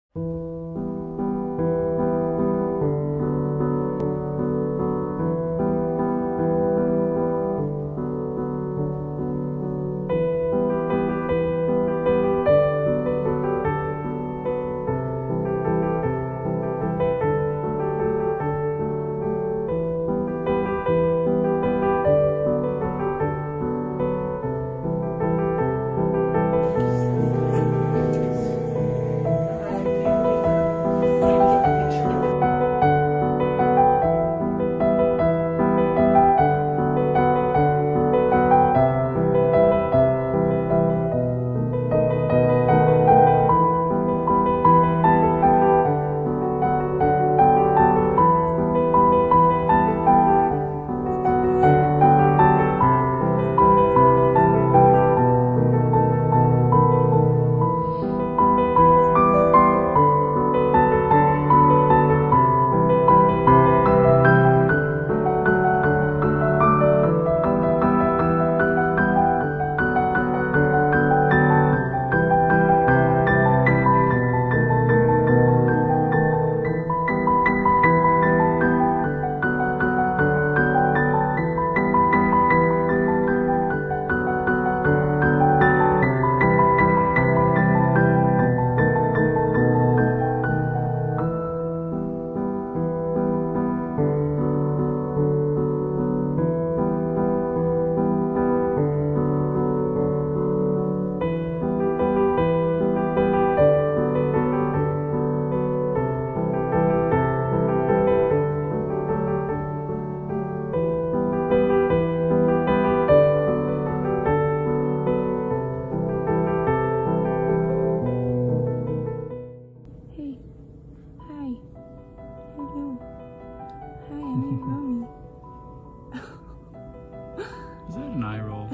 Is that an eye roll?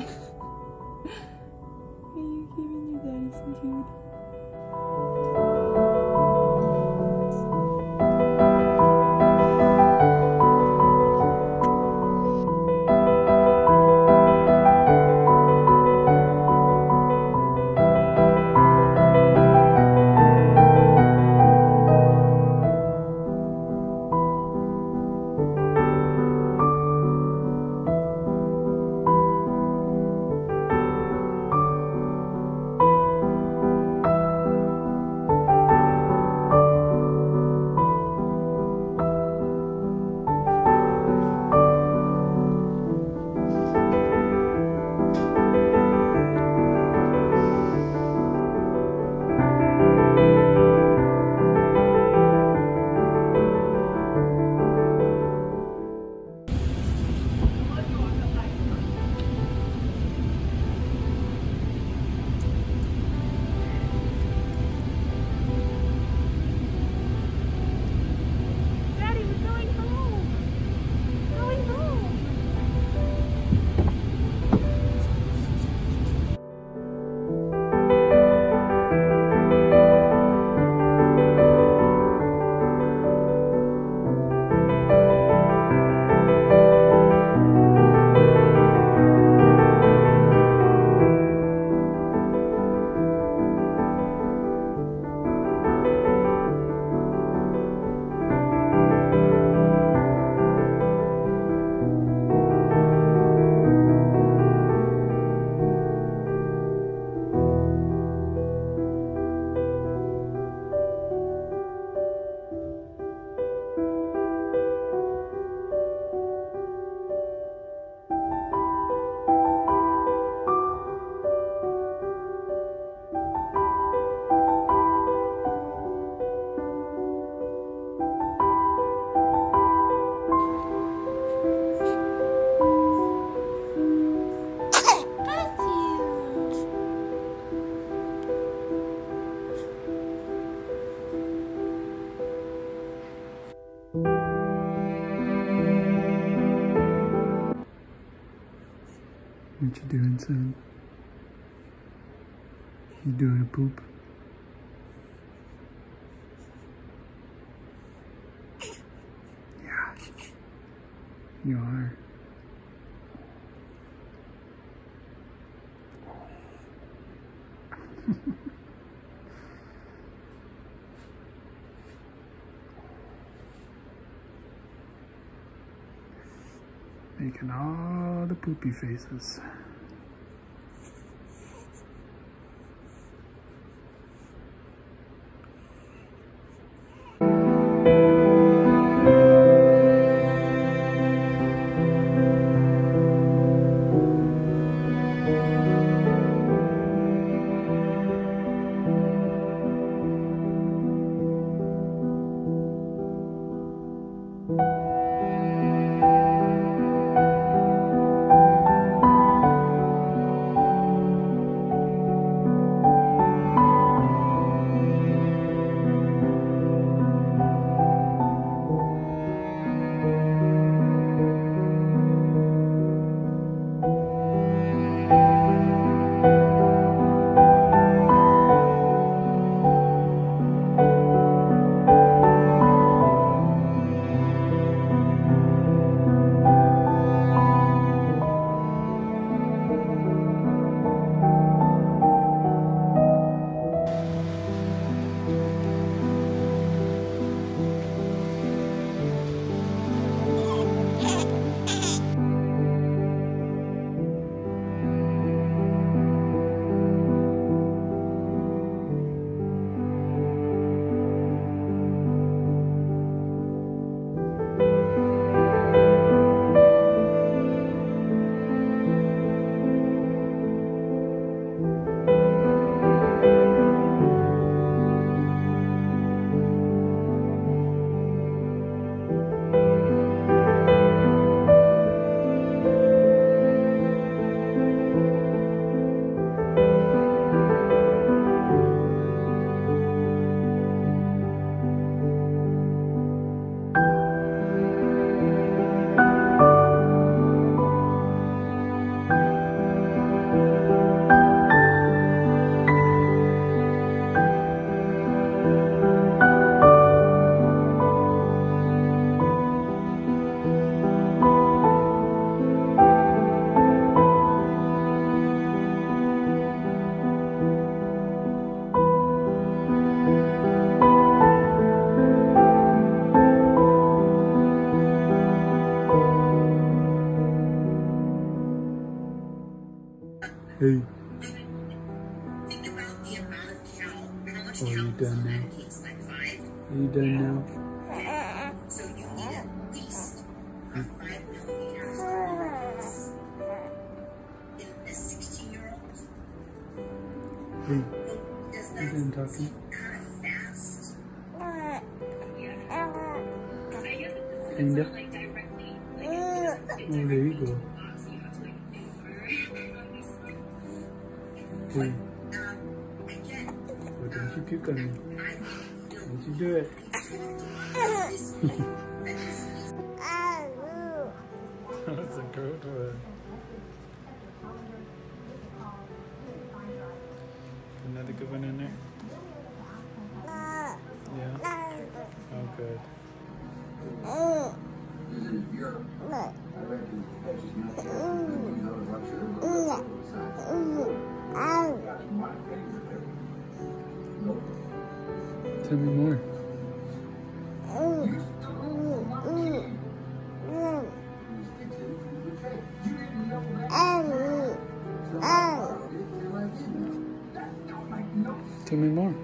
Are you giving your daddy some food? What you doing, son? You doing a poop? Yeah. You are. Making all the poopy faces. Hey. Oh, are you done now? Are you done now? So you need at least a 5mm in a 16-year-old. Hey. Does You done talking? kind of fast? Kinda. Oh, there you go. Hey. Again, Well, don't you puke on me. Don't you do it. That's a good one. Another good one in there? Yeah? Oh, good. Tell me more. Tell me more.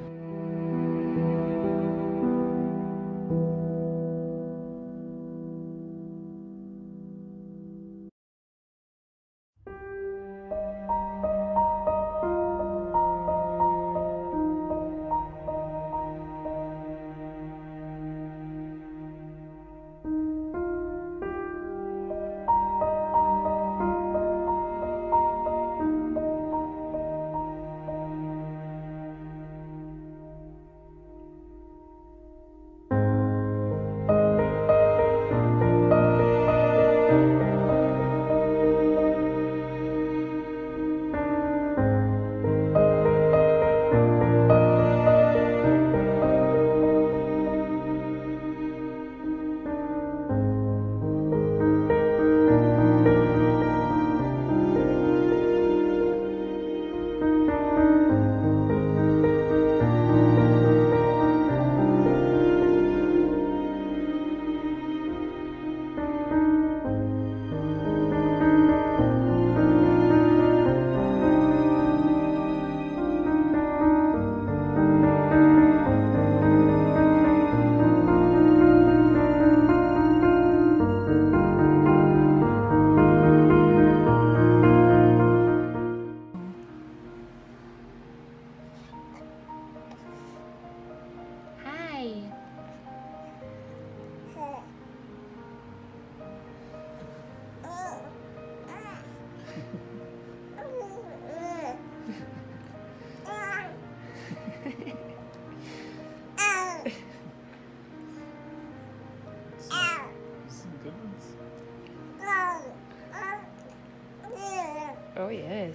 yes.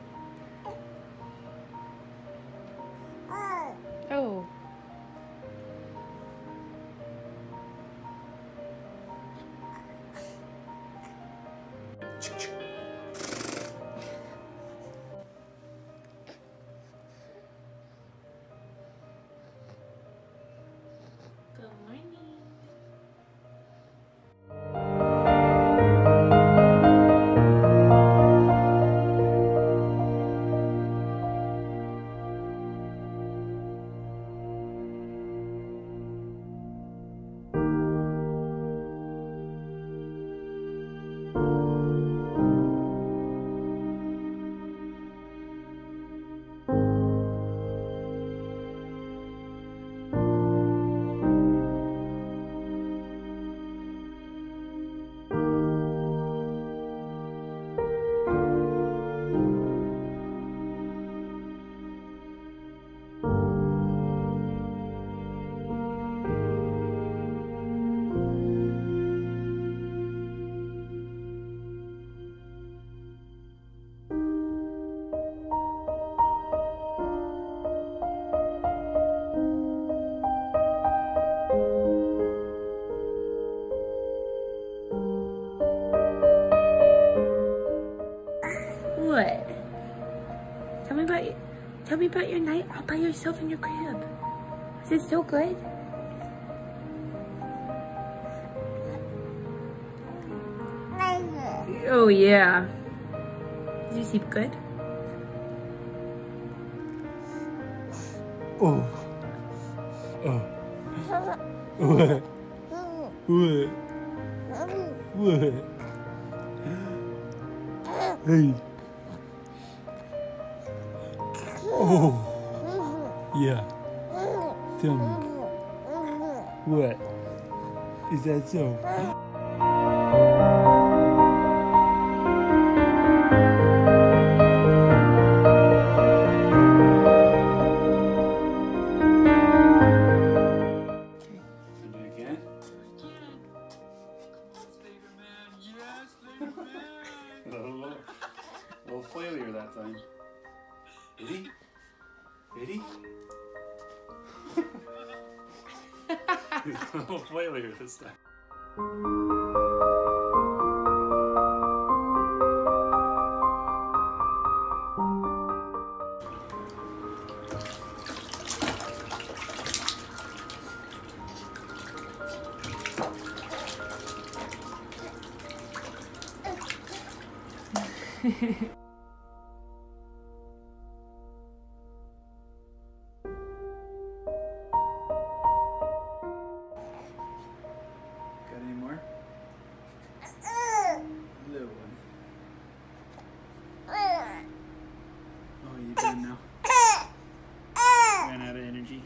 Oh. Good morning. What? Tell me about your night all by yourself in your crib. Is it so good? Oh yeah. Did you sleep good? Oh. Oh. What? What? What? Hey. Oh. Yeah. Tell me. What? Is that so? A little flailier that time. Ready? Ready? A little flailier this time. Got any more? Little one. Oh, you done now? Ran out of energy.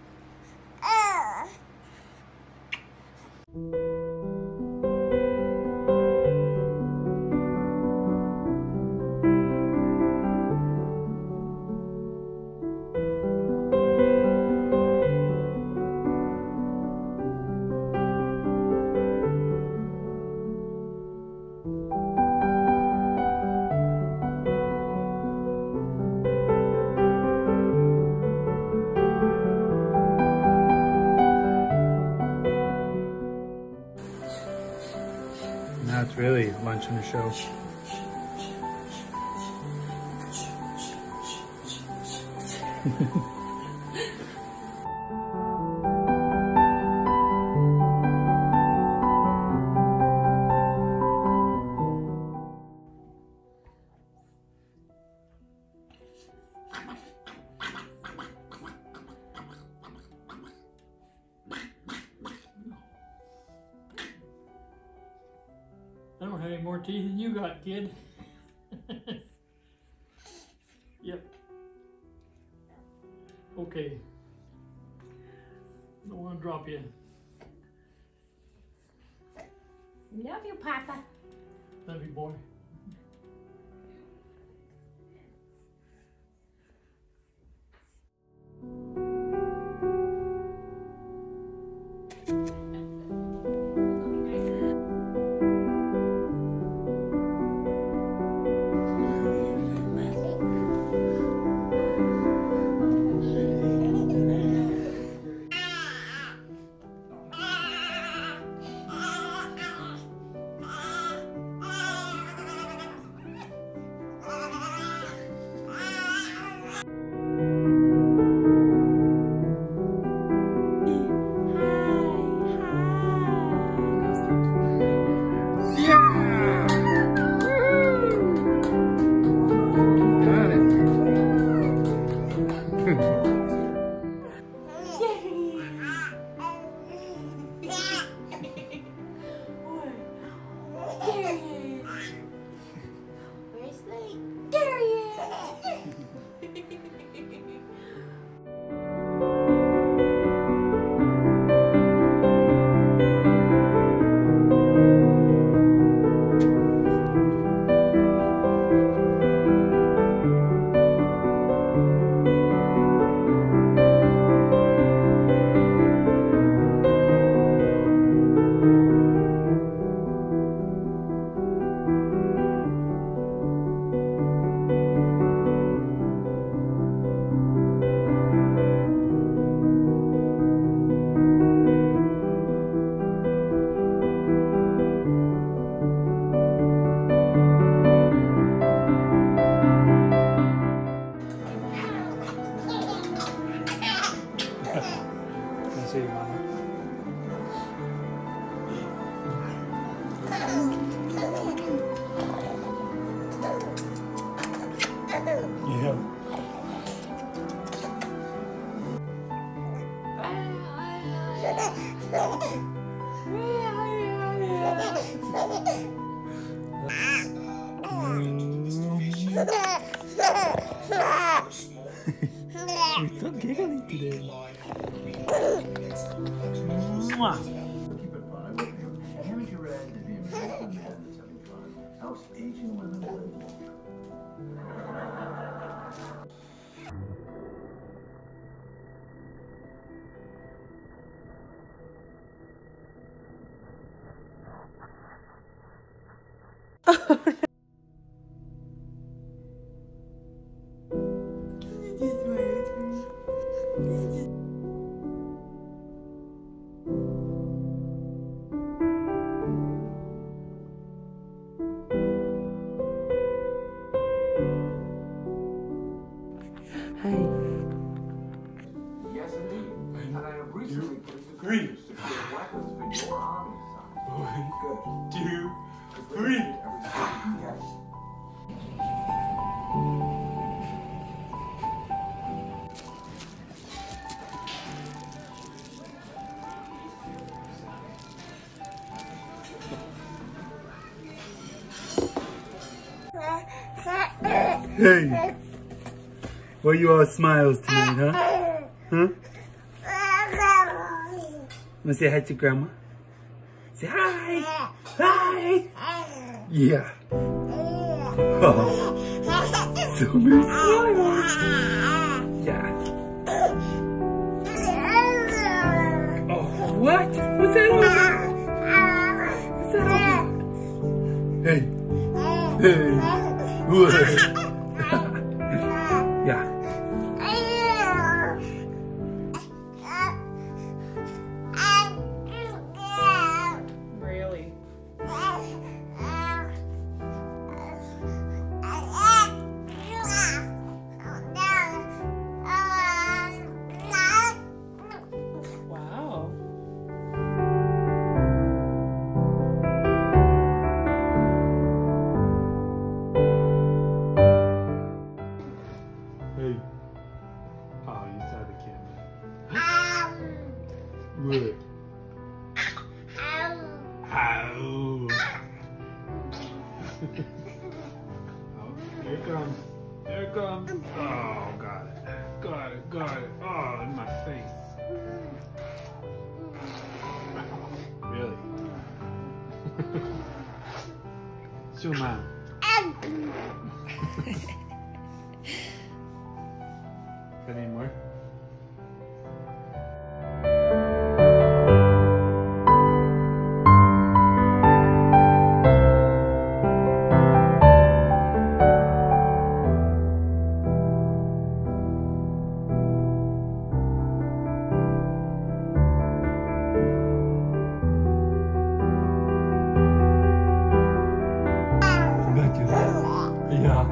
Now it's really lunch and a show. I don't have any more teeth than you got, kid. Yep. Okay. Don't want to drop you. Love you, Papa. Love you, boy. show you, Mama. Yeah. You're so giggly today. Mwah. Keep it fun. Haven't you read The American Madness Having Fun? Helps Asian women live longer. Yes, indeed. And I have recently put into Green. secure weapons for your army, son. 1, Good. 2, Because 3. every step you get. Hey. Well, you all smiles tonight, huh? Huh? Wanna say hi to Grandma? Say hi! Hi! Yeah. Oh. So many smiles. Yeah. Oh, what? What's that over? What's that over? Hey. Hey. What? Yeah. Really? Wow. Hey. Oh, you saw the camera. What? Ow. Oh, here it comes. Here it comes. Oh, got it. Got it. Got it. Oh, in my face. Really? Show mom. Got any more? Got you. Yeah.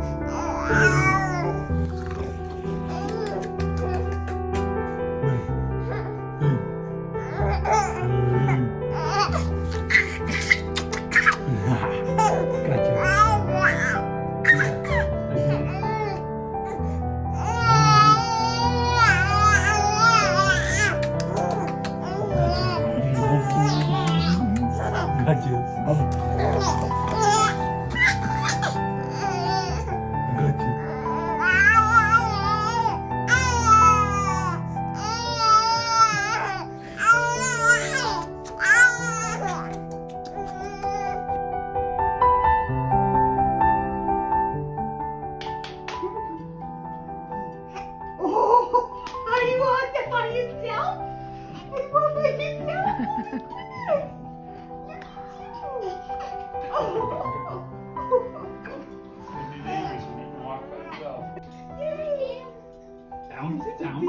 Down, sit down.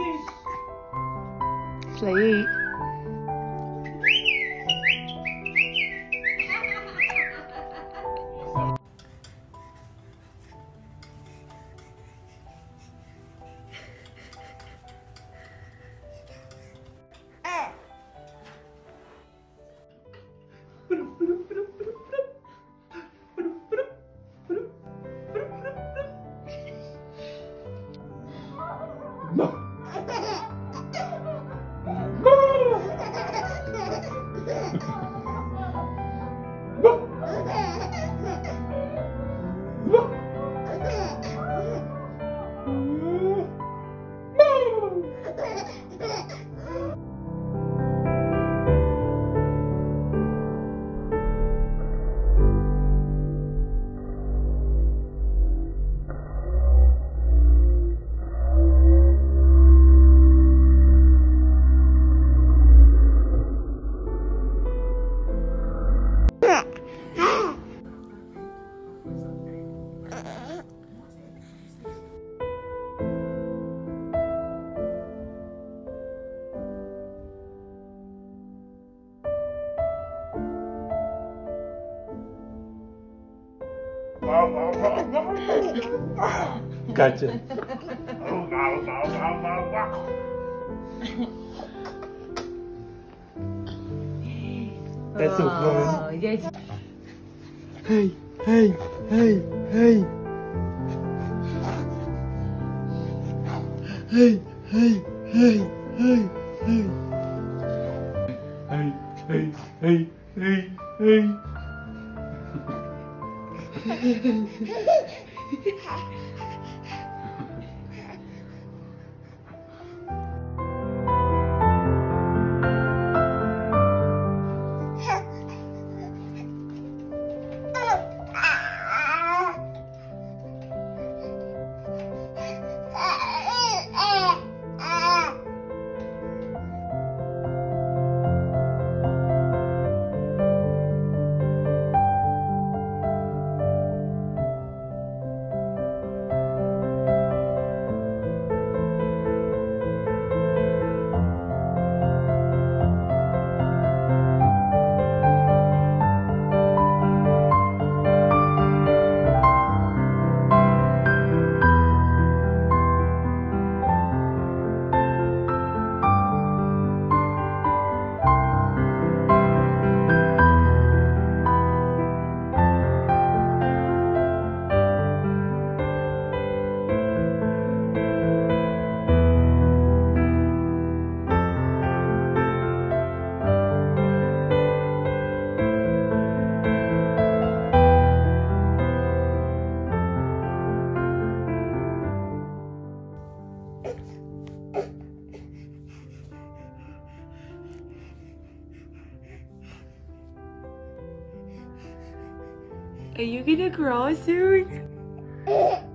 Sleep. Gotcha. Oh, wow, wow, wow, wow, wow. That's so fun. Yes. Hey, hey, hey, hey. Hey, hey, hey, hey, hey. Hey, hey, hey, hey, hey. Are you gonna crawl soon?